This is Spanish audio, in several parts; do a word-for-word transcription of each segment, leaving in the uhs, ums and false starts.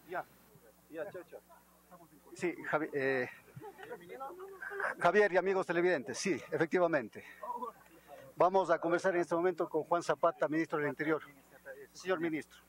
Ya, ya, chao, chao. Sí, Javi, eh, Javier y amigos televidentes, sí, efectivamente. Vamos a conversar en este momento con Juan Zapata, ministro del Interior. Señor ministro.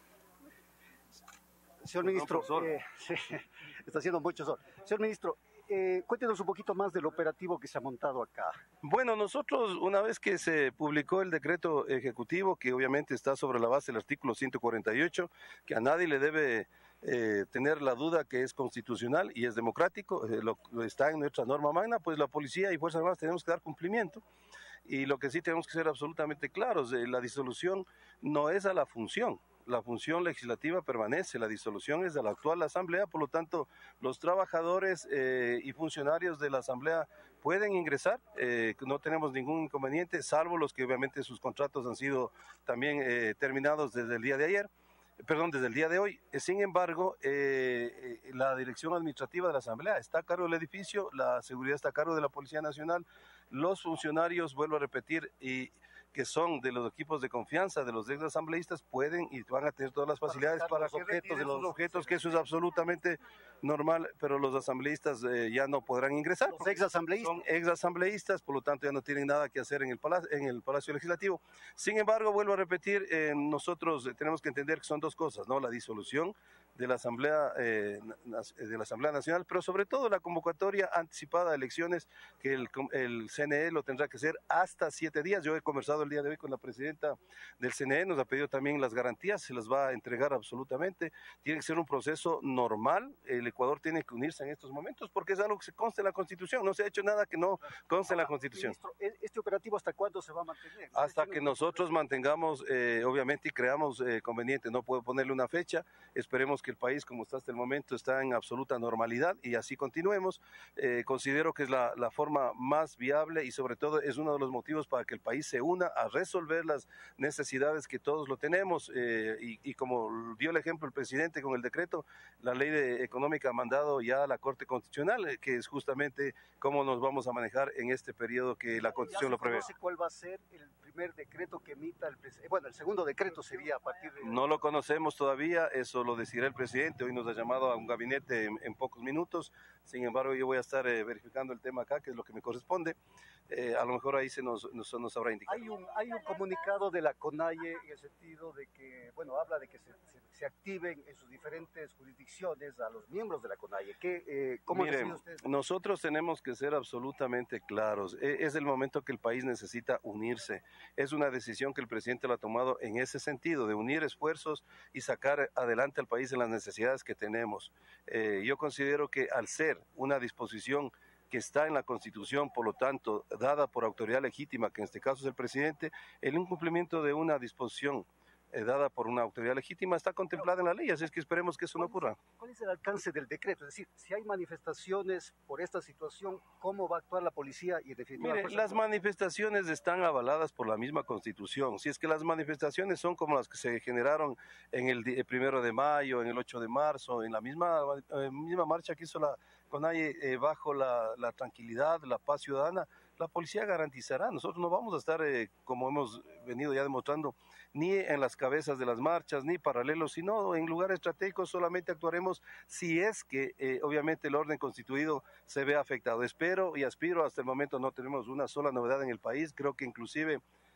Señor ministro, eh, sí, está haciendo mucho sol. Señor ministro, eh, cuéntenos un poquito más del operativo que se ha montado acá. Bueno, nosotros una vez que se publicó el decreto ejecutivo, que obviamente está sobre la base del artículo ciento cuarenta y ocho, que a nadie le debe eh, tener la duda que es constitucional y es democrático, eh, lo, está en nuestra norma magna, pues la policía y Fuerzas Armadas tenemos que dar cumplimiento. Y lo que sí tenemos que ser absolutamente claros, eh, la disolución no es a la función. La función legislativa permanece, la disolución es de la actual Asamblea, por lo tanto los trabajadores eh, y funcionarios de la Asamblea pueden ingresar, eh, no tenemos ningún inconveniente, salvo los que obviamente sus contratos han sido también eh, terminados desde el día de ayer, perdón, desde el día de hoy. Sin embargo, eh, eh, la dirección administrativa de la Asamblea está a cargo del edificio, la seguridad está a cargo de la Policía Nacional, los funcionarios, vuelvo a repetir, y que son de los equipos de confianza de los ex asambleístas pueden y van a tener todas las facilidades para los objetos de los objetos, que eso es absolutamente normal, pero los asambleístas eh, ya no podrán ingresar. Los ex asambleístas. Son ex asambleístas, por lo tanto ya no tienen nada que hacer en el Palacio, en el Palacio Legislativo. Sin embargo, vuelvo a repetir, eh, nosotros tenemos que entender que son dos cosas, ¿no? La disolución de la Asamblea eh, de la Asamblea Nacional, pero sobre todo la convocatoria anticipada de elecciones, que el, el C N E lo tendrá que hacer hasta siete días. Yo he conversado el día de hoy con la presidenta del C N E, nos ha pedido también las garantías, se las va a entregar absolutamente. Tiene que ser un proceso normal, el Ecuador tiene que unirse en estos momentos porque es algo que se consta en la Constitución, no se ha hecho nada que no conste en la Constitución. Ministro, ¿este operativo hasta cuándo se va a mantener? Hasta que nosotros mantengamos, eh, obviamente, y creamos eh, conveniente, no puedo ponerle una fecha, esperemos que el país, como está hasta el momento, está en absoluta normalidad y así continuemos. Eh, considero que es la, la forma más viable y sobre todo es uno de los motivos para que el país se una a resolver las necesidades que todos lo tenemos eh, y, y como dio el ejemplo el presidente con el decreto, la ley de, económica ha mandado ya a la Corte Constitucional, eh, que es justamente cómo nos vamos a manejar en este periodo que la Constitución lo prevé. ¿No sé cuál va a ser el primer decreto que emita el presidente? Bueno, el segundo decreto sería a partir de... No lo conocemos todavía, eso lo decidirá el presidente, hoy nos ha llamado a un gabinete en, en pocos minutos, sin embargo yo voy a estar eh, verificando el tema acá, que es lo que me corresponde, eh, a lo mejor ahí se nos, nos, nos habrá indicado. Hay un, hay un comunicado de la CONAIE en el sentido de que, bueno, habla de que se, se, se activen en sus diferentes jurisdicciones a los miembros de la CONAIE. ¿Qué, eh, ¿Cómo Miren, deciden ustedes? Nosotros tenemos que ser absolutamente claros, es el momento que el país necesita unirse, es una decisión que el presidente lo ha tomado en ese sentido, de unir esfuerzos y sacar adelante al país en las necesidades que tenemos. Eh, yo considero que al ser una disposición que está en la Constitución, por lo tanto, dada por autoridad legítima, que en este caso es el presidente, el incumplimiento de una disposición eh, dada por una autoridad legítima está contemplada en la ley, así es que esperemos que eso no ocurra. ¿Cuál es el alcance del decreto? Es decir, si hay manifestaciones por esta situación, ¿cómo va a actuar la policía y en definitiva? Mire, las manifestaciones están avaladas por la misma Constitución. Si es que las manifestaciones son como las que se generaron en el, el primero de mayo, en el ocho de marzo, en la misma, eh, misma marcha que hizo la CONAIE eh, bajo la, la tranquilidad, la paz ciudadana, la policía garantizará. Nosotros no vamos a estar, eh, como hemos venido ya demostrando, ni en las cabezas de las marchas, ni paralelos, sino en lugares estratégicos solamente actuaremos si es que, eh, obviamente, el orden constituido se ve afectado. Espero y aspiro, hasta el momento no tenemos una sola novedad en el país, creo que inclusive,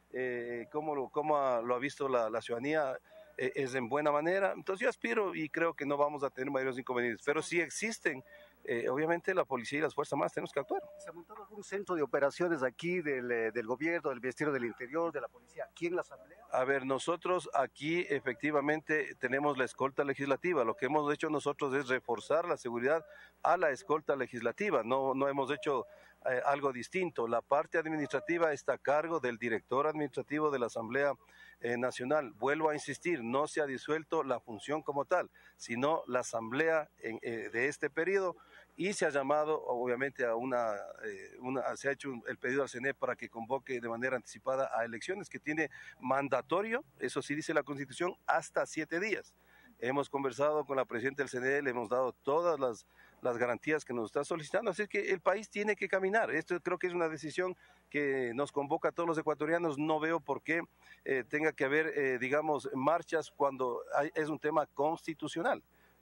eh, como, lo, como lo ha visto la, la ciudadanía, eh, es en buena manera. Entonces yo aspiro y creo que no vamos a tener mayores inconvenientes, pero si existen, eh, obviamente la policía y las fuerzas más tenemos que actuar. ¿Se ha montado algún centro de operaciones aquí del, del gobierno, del Ministerio del Interior, de la policía, aquí en la Asamblea? A ver, nosotros aquí efectivamente tenemos la escolta legislativa. Lo que hemos hecho nosotros es reforzar la seguridad a la escolta legislativa. No, no hemos hecho eh, algo distinto. La parte administrativa está a cargo del director administrativo de la Asamblea eh, Nacional. Vuelvo a insistir, no se ha disuelto la función como tal, sino la Asamblea en, eh, de este periodo, y se ha llamado obviamente a una, eh, una se ha hecho un, el pedido al C N E para que convoque de manera anticipada a elecciones, que tiene mandatorio, eso sí dice la Constitución, hasta siete días. Hemos conversado con la presidenta del C N E, le hemos dado todas las, las garantías que nos está solicitando, así que el país tiene que caminar. Esto creo que es una decisión que nos convoca a todos los ecuatorianos. No veo por qué eh, tenga que haber, eh, digamos, marchas cuando hay, es un tema constitucional.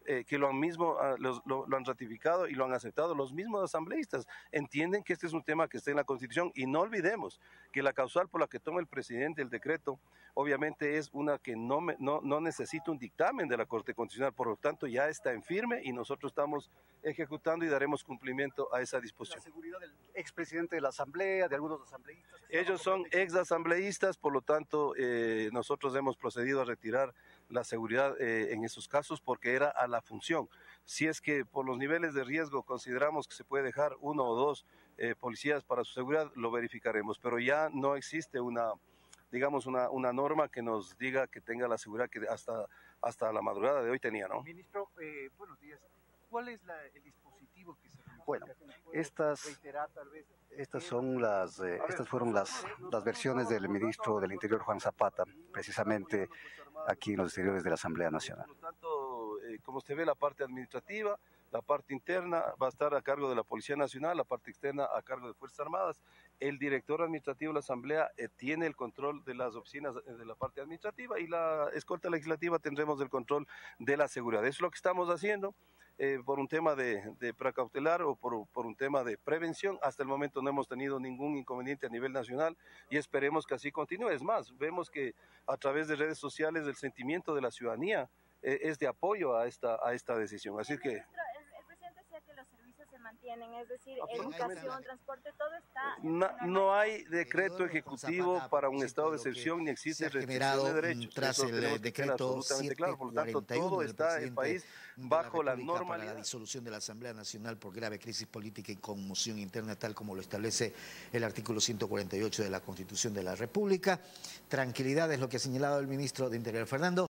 eh, que lo han mismo uh, los, lo, lo han ratificado y lo han aceptado los mismos asambleístas. Entienden que este es un tema que está en la Constitución y no olvidemos que la causal por la que toma el presidente el decreto obviamente es una que no, me, no, no necesita un dictamen de la Corte Constitucional, por lo tanto ya está en firme y nosotros estamos ejecutando y daremos cumplimiento a esa disposición. La seguridad del expresidente de la Asamblea, de algunos asambleístas. Ellos son ex asambleístas, por lo tanto eh, nosotros hemos procedido a retirar la seguridad eh, en esos casos porque era a la función. Si es que por los niveles de riesgo consideramos que se puede dejar uno o dos eh, policías para su seguridad, lo verificaremos, pero ya no existe una, digamos, una, una norma que nos diga que tenga la seguridad que hasta, hasta la madrugada de hoy tenía, ¿no? Ministro, eh, buenos días. ¿Cuál es la, el dispositivo que se realiza? Bueno, estas, reiterar, tal vez, estas son las, eh, estas fueron las, las versiones del ministro del Interior, Juan Zapata, precisamente aquí en los exteriores de la Asamblea Nacional. Por lo tanto, eh, como usted ve, la parte administrativa, la parte interna va a estar a cargo de la Policía Nacional, la parte externa a cargo de Fuerzas Armadas. El director administrativo de la Asamblea eh, tiene el control de las oficinas de la parte administrativa y la escolta legislativa tendremos el control de la seguridad. Eso es lo que estamos haciendo. Eh, por un tema de, de precautelar o por, por un tema de prevención. Hasta el momento no hemos tenido ningún inconveniente a nivel nacional y esperemos que así continúe. Es más, vemos que a través de redes sociales el sentimiento de la ciudadanía eh, es de apoyo a esta, a esta decisión. Así que... mantienen, es decir, educación, transporte, todo está... No, no hay decreto ejecutivo para un estado de excepción ni existe restricción de derechos. Tras el decreto absolutamente claro. Por lo tanto, todo está el país bajo la normalidad. Para la disolución de la Asamblea Nacional por grave crisis política y conmoción interna, tal como lo establece el artículo ciento cuarenta y ocho de la Constitución de la República. Tranquilidad es lo que ha señalado el ministro de Interior, Fernando.